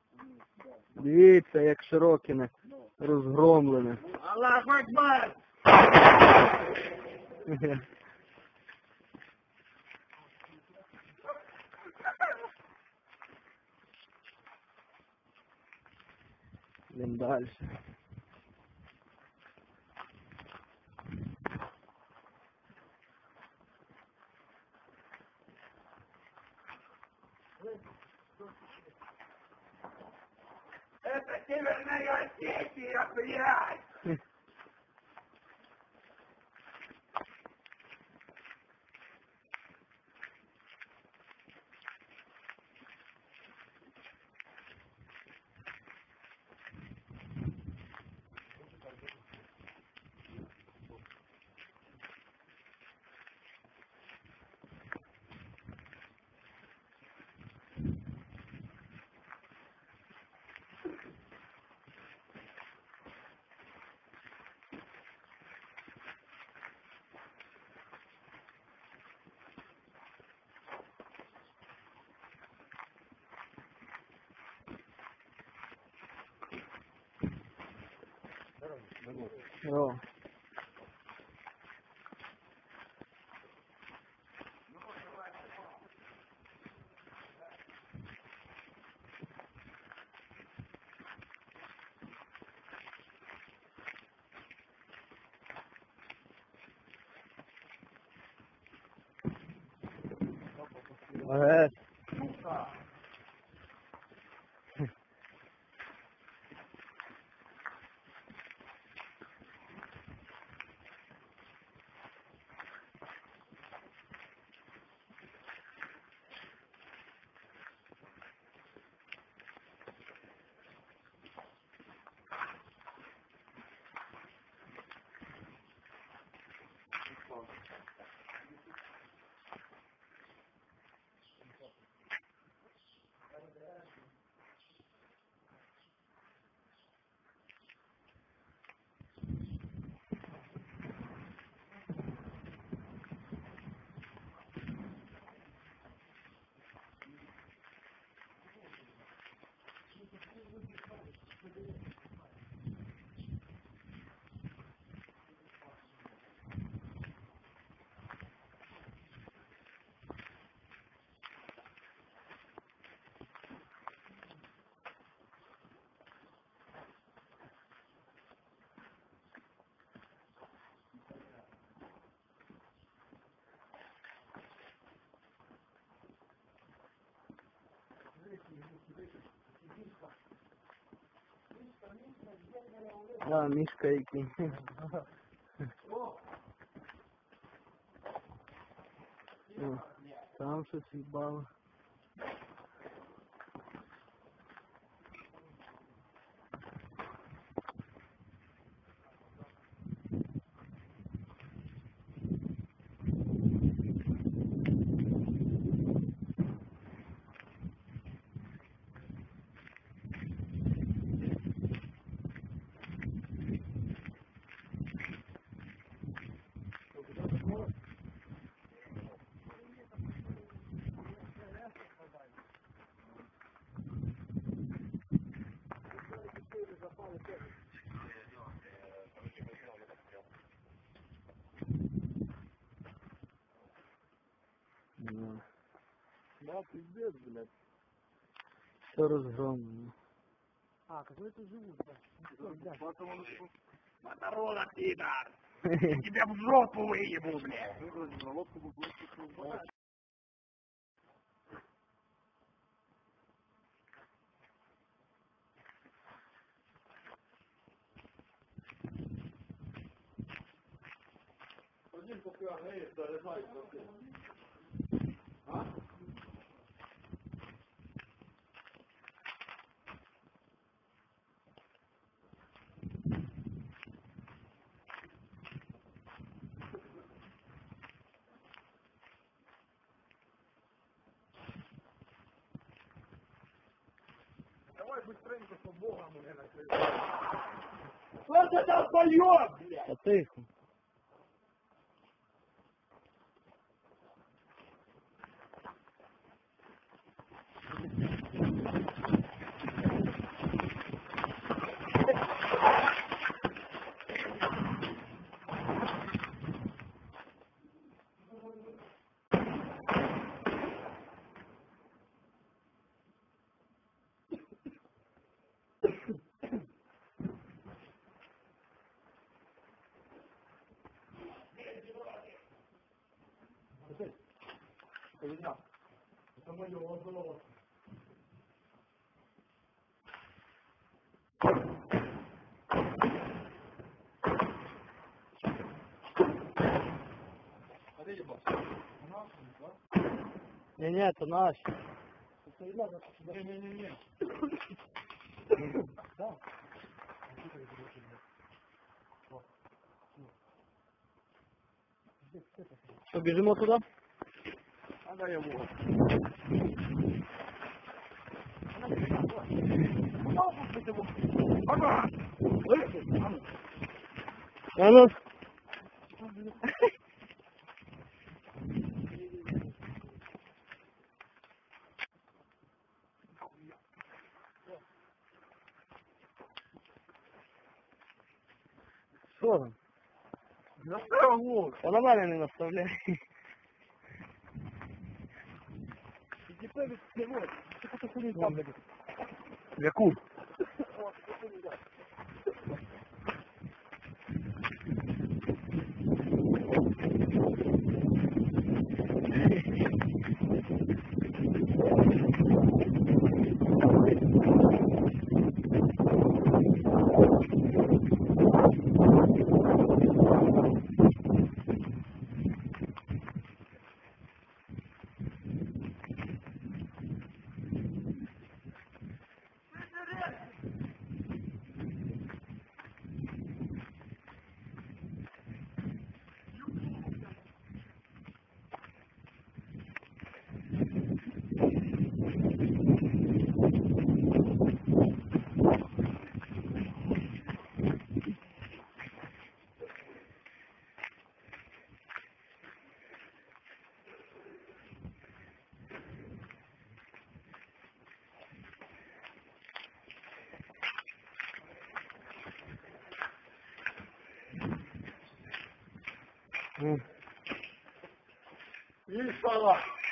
Дивіться, як Широкине розгромлене. Аллах Акбар! Йдемо далі. Это Северная Осетия, блядь! О. Ага. А, мішка який. О, там щось їбало. Да, пиздец, блядь. Все розгромлено. А, какой ты живут, да? Моторола, пидор! Тебя в жопу выебу, блядь! Один пока греет, заряжай, а? Давай быстренько, что Богом уже накрывает. Вот это польёт, блядь! Та тихо. меня. Это мое золото. Не, это наш. Не. Да. Что, бежим вот туда? Ага, я вот. Ага! А ну. Что там? Наставил лук. Да нормально не наставляй. И теперь всего. Что ты не там, блядь? Яку? И шала.